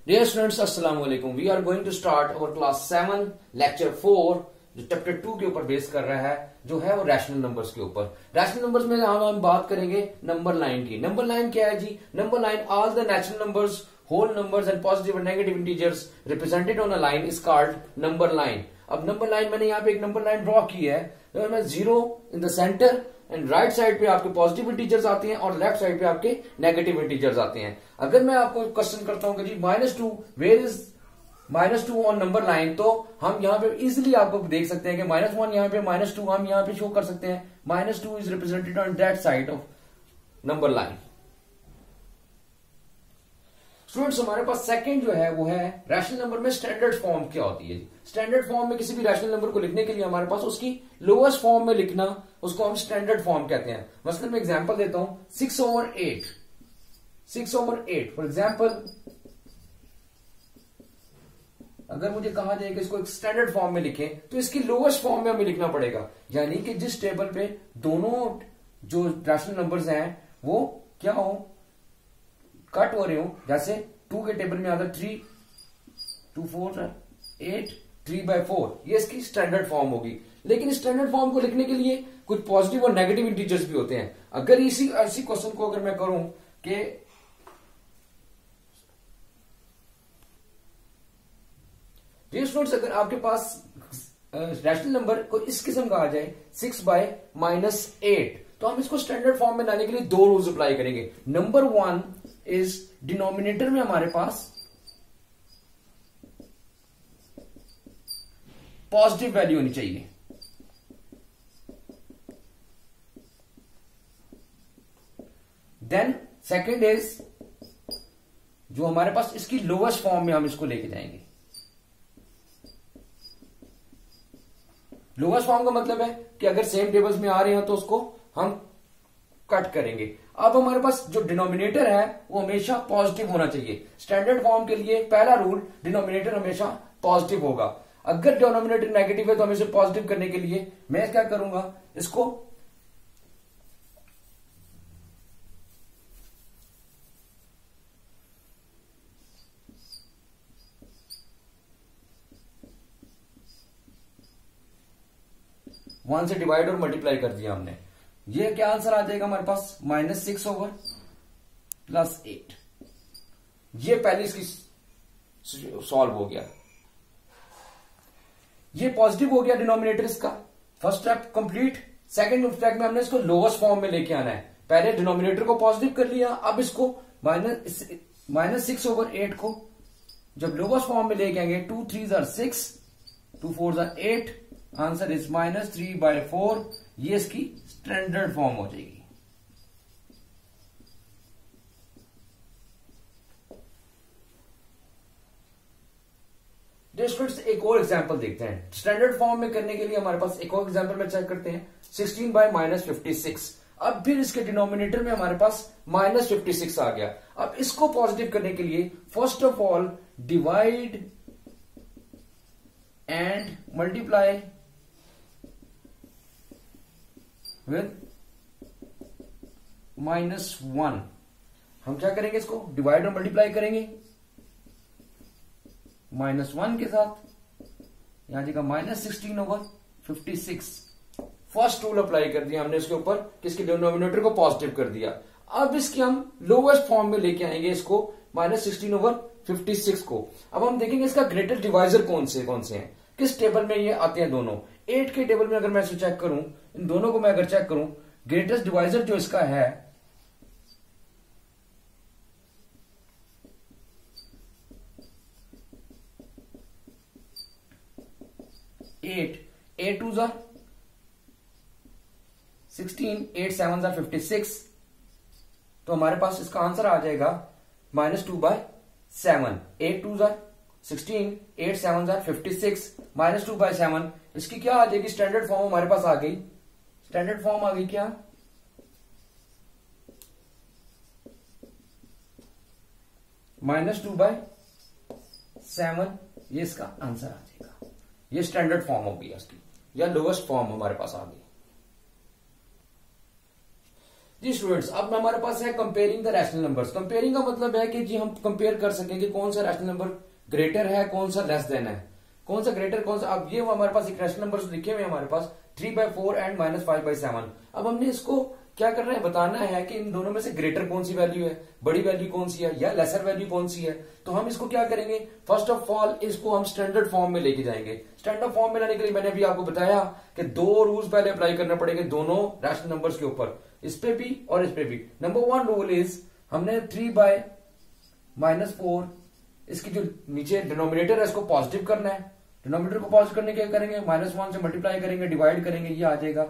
Dear students, अस्सलाम वालेकुम। We are going to start our class 7 lecture 4 जो chapter 2 के ऊपर बेस कर रहा है, जो है वो रैशनल नंबर्स के ऊपर। रैशनल नंबर्स में हम बात करेंगे नंबर लाइन की। नंबर लाइन क्या है जी? Number line all the natural numbers, whole numbers and positive and negative integers represented on a line is called number line. अब नंबर लाइन मैंने यहाँ पे एक नंबर लाइन ड्रॉ की है, मैं 0 in the centre and right side पे आपके पॉजिटिव इंटीजर्स आते हैं और लेफ्ट साइड पे आपके नेगेटिव इंटीजर्स आते हैं। अगर मैं आपको क्वेश्चन करता हूं कि जी -2 where is -2 on number line, तो हम यहाँ पे इजिली आपको देख सकते हैं कि -1 यहाँ पे, -2 हम यहाँ पे शो कर सकते हैं। -2 is represented on that side of number line. Students, हमारे पास सेकंड जो है वो है रैशनल नंबर में स्टैंडर्ड फॉर्म क्या होती है। स्टैंडर्ड फॉर्म में किसी भी रैशनल नंबर को लिखने के लिए हमारे पास उसकी लोएस्ट फॉर्म में लिखना, उसको हम स्टैंडर्ड फॉर्म कहते हैं। मसलन मैं एग्जांपल देता हूं, 6/8 फॉर एग्जांपल अगर मुझे कहा जाए कि इसको एक स्टैंडर्ड फॉर्म में लिखें, तो इसकी लोएस्ट फॉर्म में हमें लिखना पड़ेगा। यानी कि जिस टेबल पे दोनों जो रैशनल नंबर्स हैं वो क्या हो, कट हो रहे हो। जैसे 2 के टेबल में आता 3, 2 4 8, 3/4, ये इसकी स्टैंडर्ड फॉर्म होगी। लेकिन स्टैंडर्ड फॉर्म को लिखने के लिए कुछ पॉजिटिव और नेगेटिव इंटीजर्स भी होते हैं। अगर इसी क्वेश्चन को अगर मैं करूं कि स्टूडेंट्स, अगर आपके पास रैशनल नंबर को इस किस्म का आ जाए 6/-8, तो हम इसको स्टैंडर्ड फॉर्म में लाने के लिए 2 रूल्स अप्लाई करेंगे। नंबर 1 इज डिनोमिनेटर में हमारे पास पॉजिटिव वैल्यू होनी चाहिए। देन सेकंड इज जो हमारे पास इसकी लोएस्ट फॉर्म में हम इसको लेके जाएंगे। लोएस्ट फॉर्म का मतलब है कि अगर सेम टेबल्स में आ रहे हैं तो उसको हम कट करेंगे। अब हमारे पास जो डिनोमिनेटर है वो हमेशा पॉजिटिव होना चाहिए। स्टैंडर्ड फॉर्म के लिए पहला रूल, डिनोमिनेटर हमेशा पॉजिटिव होगा। अगर डिनोमिनेटर नेगेटिव है तो हम इसे पॉजिटिव करने के लिए मैं क्या करूंगा, इसको वन से डिवाइड और मल्टीप्लाई कर दिया हमने। ये क्या आंसर आ जाएगा हमारे पास, -6/+8। ये पहले इसकी सॉल्व हो गया। ये पॉजिटिव हो गया डिनोमिनेटर इसका, first step complete. Second step में हमने इसको लोएस्ट फॉर्म में लेके आना है। पहले डिनोमिनेटर को पॉजिटिव कर लिया, अब इसको -6/8 को जब लोएस्ट फॉर्म में लेके आएंगे, 2 3s are 6, 2 4s are 8, answer is -3/4। ये इसकी स्टैंडर्ड फॉर्म हो जाएगी। स्टूडेंट्स, एक और एग्जांपल देखते हैं। स्टैंडर्ड फॉर्म में करने के लिए हमारे पास एक और एग्जांपल में चेक करते हैं, 16/-56। अब फिर इसके डिनोमिनेटर में हमारे पास -56 आ गया। अब इसको पॉजिटिव करने के लिए first of all divide and multiply with -1। हम क्या करेंगे, इसको डिवाइड और मल्टीप्लाई करेंगे -1 के साथ। यहां जाएगा -16/56। फर्स्ट रूल अप्लाई कर दिया हमने इसके ऊपर, किसके डिनोमिनेटर को पॉजिटिव कर दिया। अब इसकी हम लोएस्ट फॉर्म में लेके आएंगे इसको, -16/56 को। अब हम देखेंगे इसका ग्रेटेस्ट डिवाइजर कौन से हैं, किस टेबल में ये आते हैं दोनों। 8 के टेबल में अगर मैं इसे चेक करूं, इन दोनों को मैं अगर चेक करूं, ग्रेटेस्ट डिवाइजर जो इसका है 8, 8 2s are 16, 8 7s are 56। तो हमारे पास इसका आंसर आ जाएगा -2/7। 8 2s are 16, 8 7s are 56, -2/7। इसकी क्या आ जाएगी, स्टैंडर्ड फॉर्म हमारे पास आ गई। स्टैंडर्ड फॉर्म आ गई क्या, -2/7। ये इसका आंसर आ जाएगा। ये स्टैंडर्ड फॉर्म हो गई इसकी, या लोएस्ट फॉर्म हमारे पास आ गई। जी स्टूडेंट्स, अब हमारे पास है comparing the rational numbers. Comparing का मतलब है कि जी हम कंपेयर कर सकें कि कौन सा रैशनल नंबर ग्रेटर है, कौन सा लेस देन है, कौन सा ग्रेटर कौन सा। अब ये हमारे पास एक रैशनल नंबर लिखे हुए हमारे पास 3/4 एंड -5/7। अब हमने इसको क्या करना है, बताना है कि इन दोनों में से ग्रेटर कौन सी वैल्यू है, बड़ी वैल्यू कौन सी है या लेसर वैल्यू कौन सी है। तो हम इसको क्या करेंगे, फर्स्ट ऑफ ऑल इसको हम स्टैंडर्ड फॉर्म में लेके जाएंगे। स्टैंडर्ड फॉर्म में लाने के लिए मैंने अभी आपको बताया कि 2 रूल्स पहले अप्लाई करने पड़ेंगे दोनों रैशनल नंबर्स के ऊपर, इस पे भी और इस पे भी। नंबर 1 रूल इज, हमने 3/-4 इसकी जो नीचे डिनोमिनेटर है इसको पॉजिटिव करना है। डिनोमिनेटर को पॉजिटिव करने के करेंगे, -1 से मल्टीप्लाई करेंगे, डिवाइड करेंगे, ये आ जाएगा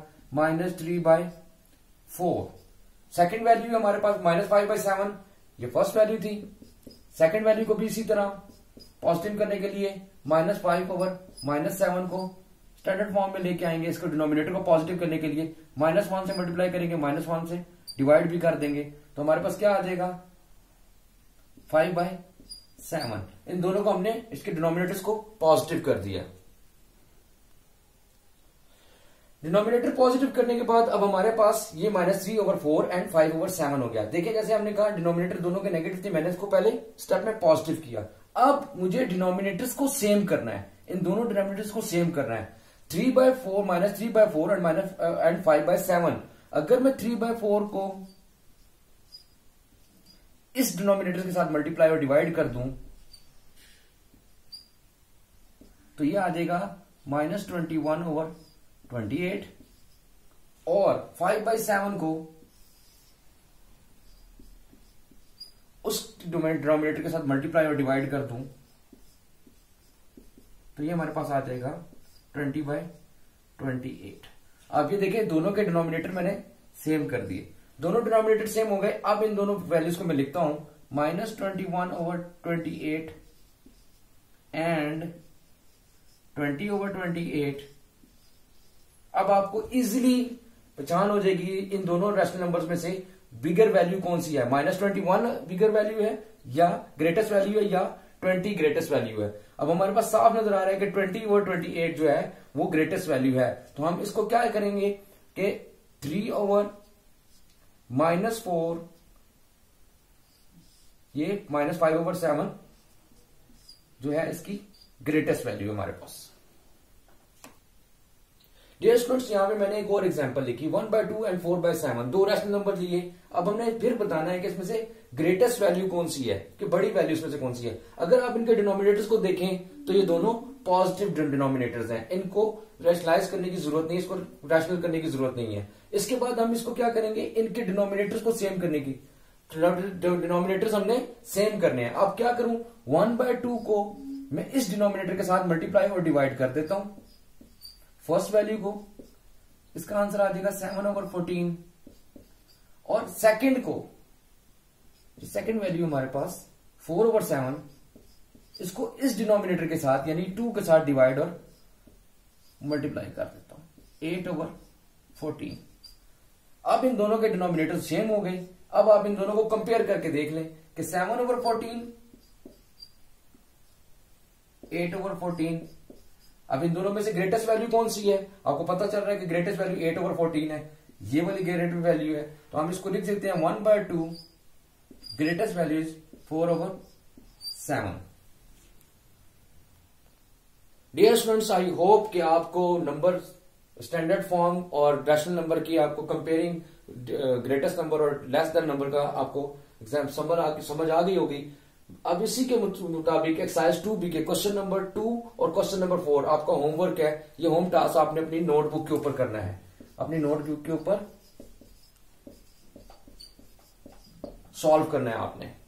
-3/4। सेकेंड वैल्यू हमारे पास -5/7, ये फर्स्ट वैल्यू थी। सेकेंड वैल्यू को भी इसी तरह पॉजिटिव करने के लिए -5/-7 को स्टैंडर्ड फॉर्म में लेके आएंगे। इसको डिनोमिनेटर को पॉजिटिव करने के लिए -1 से मल्टीप्लाई करेंगे, -1 से डिवाइड भी कर देंगे, तो हमारे पास क्या आ जाएगा 5/7। इन दोनों को हमने इसके डिनोमिनेटर्स को पॉजिटिव कर दिया। डिनोमिनेटर पॉजिटिव करने के बाद अब हमारे पास ये -3/4 एंड 5/7 हो गया। देखिए जैसे हमने कहा डिनोमिनेटर दोनों के नेगेटिव थे, मैंने इसको पहले स्टेप में पॉजिटिव किया। अब मुझे डिनोमिनेटर्स को सेम करना है, इन दोनों डिनोमिनेटर्स को सेम करना है। 3/4 -3/4 एंड 5/7। अगर मैं 3/4 को इस डिनोमिनेटर के साथ मल्टीप्लाई और डिवाइड कर दूं तो ये आ जाएगा -21/28, और 5/7 को उस डिनोमिनेटर के साथ मल्टीप्लाई और डिवाइड कर दूं तो ये हमारे पास आ जाएगा 20/28। अब ये देखिए दोनों के डिनोमिनेटर मैंने सेम कर दिए, दोनों डिनोमिनेटर सेम हो गए। अब इन दोनों वैल्यूज को मैं लिखता हूं -21/28 एंड 20/28। अब आपको इजीली पहचान हो जाएगी इन दोनों रैशनल नंबर्स में से बिगर वैल्यू कौन सी है। -21 बिगर वैल्यू है या ग्रेटेस्ट वैल्यू है या 20 ग्रेटेस्ट वैल्यू है। अब हमारे पास साफ नजर आ रहा है कि 20/28 जो है वो ग्रेटेस्ट वैल्यू है। तो हम इसको क्या करेंगे कि 3/-4 ये -5/7 जो है इसकी ग्रेटेस्ट वैल्यू हमारे पास। डियर स्टूडेंट्स, यहां पे मैंने एक और एग्जांपल लिखी 1/2 एंड 4/7, दो रैशनल नंबर लिए। अब हमने फिर बताना है कि इसमें से ग्रेटेस्ट वैल्यू कौन सी है, कि बड़ी वैल्यू इसमें से कौन सी है। अगर आप इनके डिनोमिनेटर्स को देखें तो ये दोनों पॉजिटिव डिनोमिनेटर्स हैं, इनको रैशनलाइज करने की जरूरत नहीं, इसको रैशनल करने की जरूरत नहीं है। इसके बाद हम इसको क्या करेंगे, इनके डिनोमिनेटर्स को सेम करने की, डिनोमिनेटर्स हमने सेम करने हैं। अब क्या करूं, 1/2 को मैं इस डिनोमिनेटर के साथ मल्टीप्लाई और डिवाइड कर देता हूं। फर्स्ट वैल्यू को, इसका आंसर आ जाएगा 7/14, और सेकंड को, सेकंड वैल्यू हमारे पास 4/7, इसको इस डिनोमिनेटर के साथ यानी 2 के साथ डिवाइड और मल्टीप्लाई कर देता हूं 8/14। अब इन दोनों के डिनोमिनेटर सेम हो गए। अब आप इन दोनों को कंपेयर करके देख लें कि 7/14, 8/14। अब इन दोनों में से ग्रेटेस्ट वैल्यू कौन सी है, आपको पता चल रहा है कि ग्रेटेस्ट वैल्यू 8/14 है, ये वाली ग्रेटेस्ट वैल्यू है। तो हम इसको लिख सकते हैं 1/2, greatest value is 4/7। Dear students, I hope कि आपको नंबर स्टैंडर्ड फॉर्म और रैशनल नंबर की आपको कंपेयरिंग ग्रेटेस्ट नंबर और लेस देन नंबर का आपको एग्जाम समझ आ गई होगी। अब इसी के मुताबिक एक्सरसाइज 2B के क्वेश्चन नंबर 2 और क्वेश्चन नंबर 4 आपका होमवर्क है। ये होम टास्क आपने अपनी नोटबुक के ऊपर करना है, अपनी नोटबुक के ऊपर सॉल्व करना है आपने।